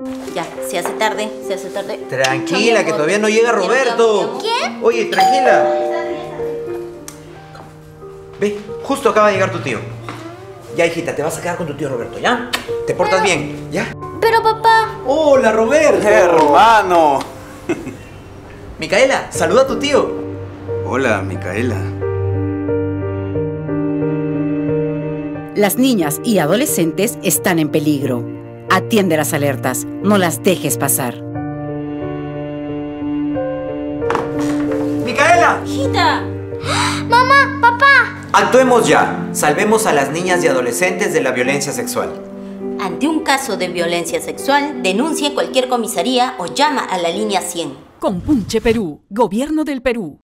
Ya, se hace tarde, se hace tarde. Tranquila, que todavía no llega Roberto. ¿Quién? Oye, tranquila. Ve, justo acaba de llegar tu tío. Ya, hijita, te vas a quedar con tu tío Roberto, ¿ya? Te portas bien, ¿ya? Pero papá... ¡Hola, Roberto! ¡Hermano! Micaela, saluda a tu tío. Hola, Micaela. Las niñas y adolescentes están en peligro. Atiende las alertas, no las dejes pasar. ¡Micaela! ¡Hijita! ¡Mamá! ¡Papá! Actuemos ya. Salvemos a las niñas y adolescentes de la violencia sexual. Ante un caso de violencia sexual, denuncie en cualquier comisaría o llama a la línea 100. Compunche Perú, Gobierno del Perú.